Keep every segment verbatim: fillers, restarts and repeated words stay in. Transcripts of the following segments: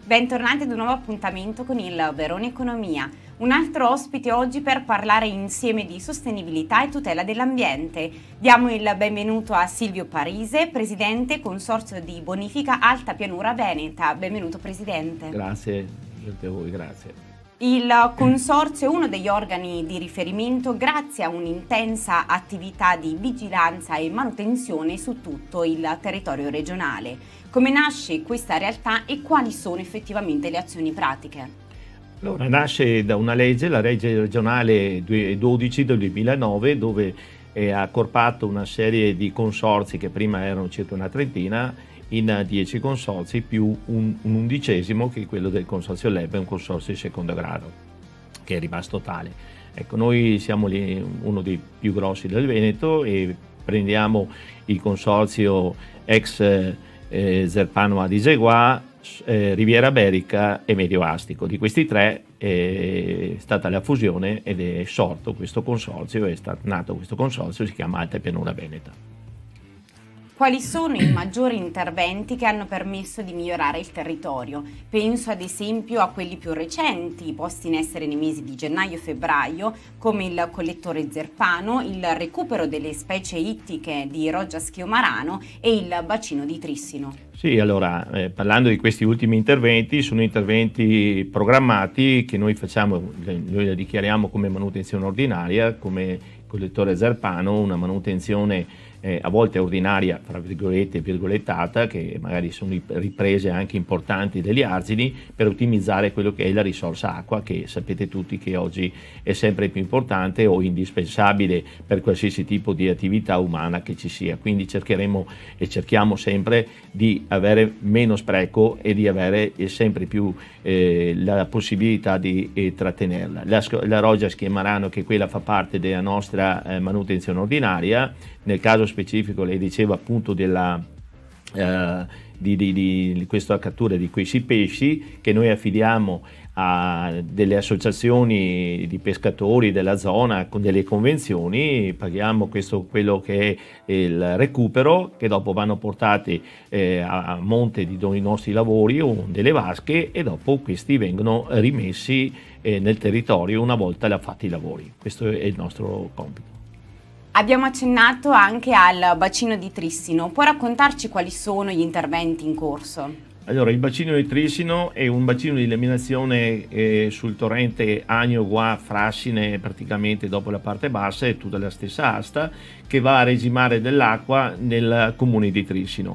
Bentornati ad un nuovo appuntamento con il Verona Economia. Un altro ospite oggi per parlare insieme di sostenibilità e tutela dell'ambiente. Diamo il benvenuto a Silvio Parise, Presidente Consorzio di Bonifica Alta Pianura Veneta. Benvenuto Presidente. Grazie, a voi, grazie. Il Consorzio è uno degli organi di riferimento grazie a un'intensa attività di vigilanza e manutenzione su tutto il territorio regionale. Come nasce questa realtà e quali sono effettivamente le azioni pratiche? Allora, nasce da una legge, la legge regionale dodici del duemilanove, dove è accorpato una serie di consorzi che prima erano circa una trentina in dieci consorzi più un, un undicesimo che è quello del consorzio L E B, un consorzio di secondo grado che è rimasto tale. Ecco, noi siamo lì, uno dei più grossi del Veneto, e prendiamo il consorzio ex eh, Zerpano Adisegua, eh, Riviera Berica e Medio Astico. Di questi tre è stata la fusione ed è sorto questo consorzio, è stato nato questo consorzio, si chiama Alta Pianura Veneta. Quali sono i maggiori interventi che hanno permesso di migliorare il territorio? Penso ad esempio a quelli più recenti, posti in essere nei mesi di gennaio e febbraio, come il collettore Zerpano, il recupero delle specie ittiche di Roggia Schiomarano e il bacino di Trissino. Sì, allora, eh, parlando di questi ultimi interventi, sono interventi programmati che noi facciamo, noi la dichiariamo come manutenzione ordinaria, come collettore Zerpano, una manutenzione Eh, a volte ordinaria, fra virgolette, virgolettata, che magari sono riprese anche importanti degli argini per ottimizzare quello che è la risorsa acqua, che sapete tutti che oggi è sempre più importante o indispensabile per qualsiasi tipo di attività umana che ci sia. Quindi cercheremo e cerchiamo sempre di avere meno spreco e di avere sempre più eh, la possibilità di eh, trattenerla. La, la Roggia Schiemarano, che quella fa parte della nostra eh, manutenzione ordinaria. Nel caso specifico lei diceva appunto della, eh, di, di, di questa cattura di questi pesci che noi affidiamo a delle associazioni di pescatori della zona con delle convenzioni, paghiamo questo, quello che è il recupero, che dopo vanno portati eh, a monte di i nostri lavori o delle vasche, e dopo questi vengono rimessi eh, nel territorio una volta fatti i lavori. Questo è il nostro compito. Abbiamo accennato anche al bacino di Trissino, può raccontarci quali sono gli interventi in corso? Allora, il bacino di Trissino è un bacino di eliminazione eh, sul torrente Agno-Gua-Frassine, praticamente dopo la parte bassa, è tutta la stessa asta, che va a regimare dell'acqua nel comune di Trissino.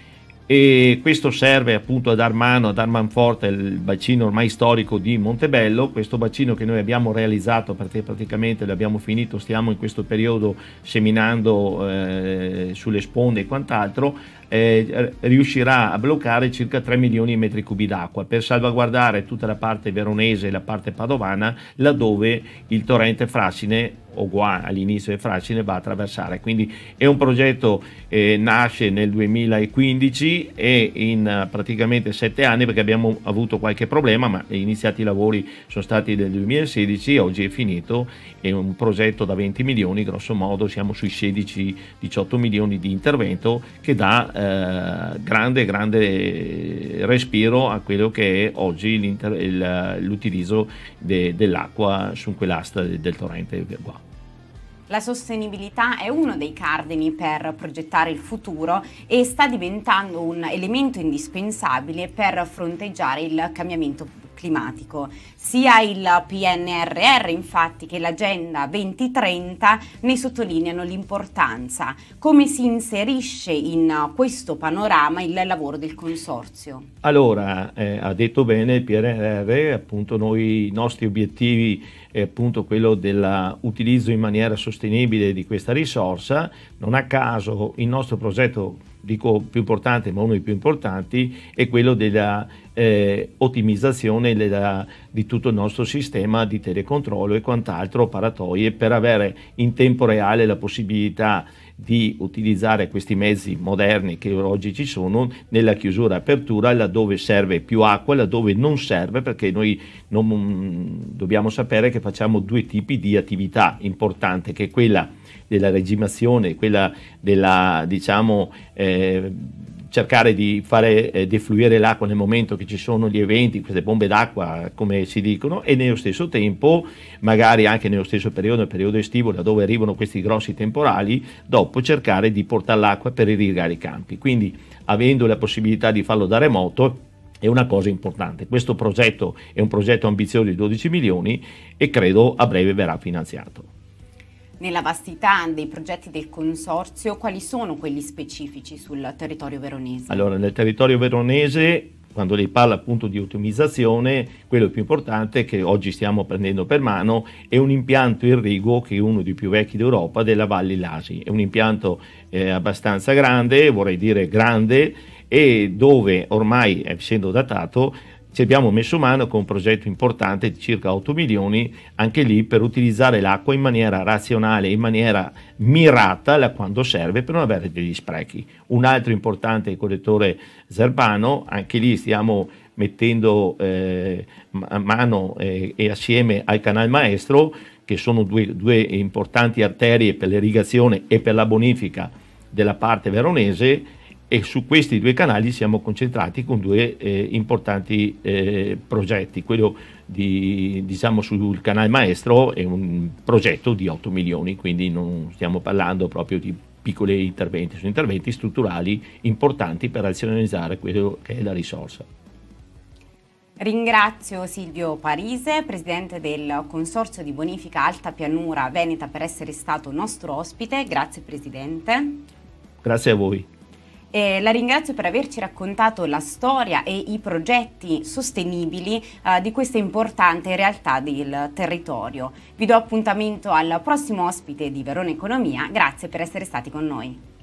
E questo serve appunto a dar mano, a dar manforte il bacino ormai storico di Montebello, questo bacino che noi abbiamo realizzato, perché praticamente l'abbiamo finito, stiamo in questo periodo seminando eh, sulle sponde e quant'altro, eh, riuscirà a bloccare circa tre milioni di metri cubi d'acqua per salvaguardare tutta la parte veronese e la parte padovana, laddove il torrente Frassine o Gua all'inizio del Frassine va a attraversare. Quindi è un progetto eh, nasce nel duemilaquindici e in uh, praticamente sette anni, perché abbiamo avuto qualche problema, ma iniziati i lavori sono stati nel duemilasedici, oggi è finito. È un progetto da venti milioni, grosso modo siamo sui sedici diciotto milioni di intervento, che dà eh, grande grande respiro a quello che è oggi l'utilizzo de, dell'acqua su quell'asta del, del torrente Gua. La sostenibilità è uno dei cardini per progettare il futuro e sta diventando un elemento indispensabile per fronteggiare il cambiamento climatico. Sia il P N R R infatti che l'Agenda duemilatrenta ne sottolineano l'importanza. Come si inserisce in questo panorama il lavoro del Consorzio? Allora, eh, ha detto bene il P N R R, appunto noi, i nostri obiettivi è appunto quello dell'utilizzo in maniera sostenibile di questa risorsa. Non a caso il nostro progetto, dico più importante, ma uno dei più importanti, è quello della eh, ottimizzazione della, di tutto il nostro sistema di telecontrollo e quant'altro, paratoie, per avere in tempo reale la possibilità di utilizzare questi mezzi moderni che oggi ci sono nella chiusura e apertura, laddove serve più acqua, laddove non serve, perché noi non, dobbiamo sapere che facciamo due tipi di attività importante, che è quella della regimazione, quella della, diciamo, eh, cercare di fare eh, defluire l'acqua nel momento che ci sono gli eventi, queste bombe d'acqua come si dicono, e nello stesso tempo, magari anche nello stesso periodo, nel periodo estivo, da dove arrivano questi grossi temporali, dopo cercare di portare l'acqua per irrigare i campi. Quindi avendo la possibilità di farlo da remoto è una cosa importante. Questo progetto è un progetto ambizioso di dodici milioni e credo a breve verrà finanziato. Nella vastità dei progetti del consorzio, quali sono quelli specifici sul territorio veronese? Allora, nel territorio veronese, quando lei parla appunto di ottimizzazione, quello più importante che oggi stiamo prendendo per mano è un impianto irriguo che è uno dei più vecchi d'Europa, della Valli Lasi. È un impianto eh, abbastanza grande, vorrei dire grande, e dove ormai, essendo datato, ci abbiamo messo mano con un progetto importante di circa otto milioni, anche lì per utilizzare l'acqua in maniera razionale, in maniera mirata quando serve, per non avere degli sprechi. Un altro importante è il collettore Zerbano, anche lì stiamo mettendo eh, a mano eh, e assieme al Canal Maestro, che sono due, due importanti arterie per l'irrigazione e per la bonifica della parte veronese, e su questi due canali siamo concentrati con due eh, importanti eh, progetti. Quello di, diciamo, sul Canal Maestro è un progetto di otto milioni, quindi non stiamo parlando proprio di piccoli interventi, sono interventi strutturali importanti per razionalizzare quello che è la risorsa. Ringrazio Silvio Parise, presidente del Consorzio di Bonifica Alta Pianura Veneta, per essere stato nostro ospite. Grazie Presidente. Grazie a voi. Eh, la ringrazio per averci raccontato la storia e i progetti sostenibili eh, di questa importante realtà del territorio. Vi do appuntamento al prossimo ospite di Verona Economia. Grazie per essere stati con noi.